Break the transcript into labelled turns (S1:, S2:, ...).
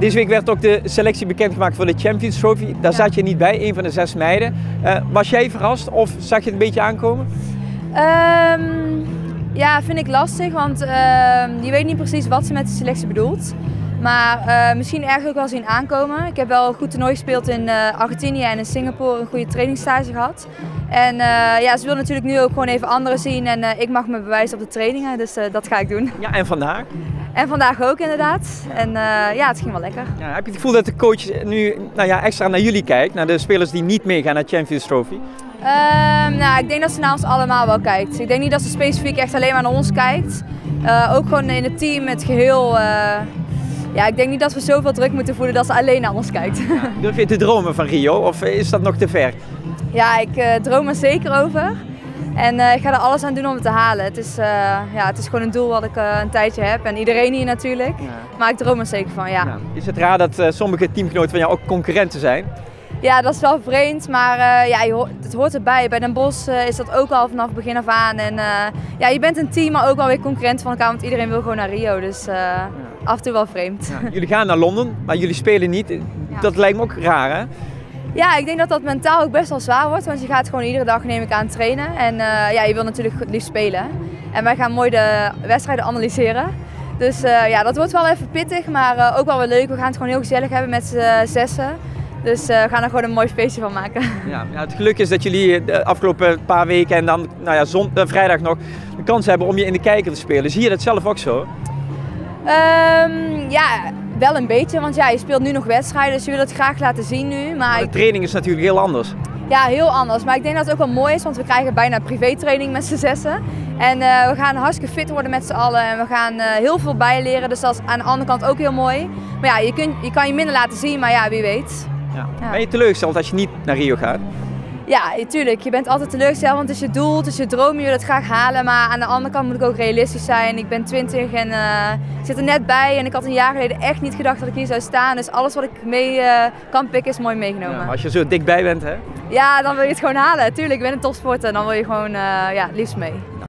S1: Deze week werd ook de selectie bekendgemaakt voor de Champions Trophy. Daar zat je niet bij, een van de 6 meiden. Was jij verrast of zag je het een beetje aankomen?
S2: Ja, vind ik lastig, want je weet niet precies wat ze met de selectie bedoelt. Maar misschien ergens ook wel zien aankomen. Ik heb wel een goed toernooi gespeeld in Argentinië en in Singapore, een goede trainingsstage gehad. En ja, ze wil natuurlijk nu ook gewoon even anderen zien en ik mag me bewijzen op de trainingen, dus dat ga ik doen.
S1: Ja, en vandaag?
S2: En vandaag ook inderdaad. En ja, het ging wel lekker.
S1: Ja, heb je het gevoel dat de coach nu extra naar jullie kijkt, naar de spelers die niet meegaan naar Champions Trophy?
S2: Nou, ik denk dat ze naar ons allemaal wel kijkt. Ik denk niet dat ze specifiek echt alleen maar naar ons kijkt. Ook gewoon in het team, het geheel. Ja, ik denk niet dat we zoveel druk moeten voelen dat ze alleen naar ons kijkt.
S1: Ja, durf je te dromen van Rio of is dat nog te ver?
S2: Ja, ik droom er zeker over. En ik ga er alles aan doen om het te halen. Het is gewoon een doel wat ik een tijdje heb en iedereen hier natuurlijk. Ja. Maar ik droom er zeker van, ja.
S1: Ja. Is het raar dat sommige teamgenoten van jou ook concurrenten zijn?
S2: Ja, dat is wel vreemd, maar ja, het hoort erbij. Bij Den Bosch is dat ook al vanaf het begin af aan. En ja, je bent een team, maar ook wel weer concurrent van elkaar, want iedereen wil gewoon naar Rio. Dus af en toe wel vreemd. Ja.
S1: Jullie gaan naar Londen, maar jullie spelen niet. Ja. Dat lijkt me ook raar, hè?
S2: Ja, ik denk dat dat mentaal ook best wel zwaar wordt, want je gaat gewoon iedere dag, neem ik aan, trainen. En ja, je wil natuurlijk het liefst spelen. En wij gaan mooi de wedstrijden analyseren. Dus ja, dat wordt wel even pittig, maar ook wel weer leuk. We gaan het gewoon heel gezellig hebben met z'n zessen. Dus we gaan er gewoon een mooi feestje van maken. Ja,
S1: het geluk is dat jullie de afgelopen paar weken en dan vrijdag nog de kans hebben om je in de kijker te spelen. Zie je dat zelf ook zo?
S2: Ja, wel een beetje, want ja, je speelt nu nog wedstrijden, dus je wil het graag laten zien nu. Maar
S1: de training is natuurlijk heel anders.
S2: Ja, heel anders. Maar ik denk dat het ook wel mooi is, want we krijgen bijna privé-training met z'n zessen. En we gaan hartstikke fit worden met z'n allen en we gaan heel veel bijleren, dus dat is aan de andere kant ook heel mooi. Maar ja, je kan je minder laten zien, maar ja, wie weet.
S1: Ja. Ja. Ben je teleurgesteld als je niet naar Rio gaat?
S2: Ja, tuurlijk. Je bent altijd teleurgesteld, want het is je doel, het is je droom, je wil het graag halen. Maar aan de andere kant moet ik ook realistisch zijn. Ik ben 20 en ik zit er net bij en ik had een jaar geleden echt niet gedacht dat ik hier zou staan. Dus alles wat ik mee kan pikken is mooi meegenomen.
S1: Ja, als je zo dichtbij bent, hè?
S2: Ja, dan wil je het gewoon halen. Tuurlijk, ik ben een topsporter en dan wil je gewoon ja, het liefst mee.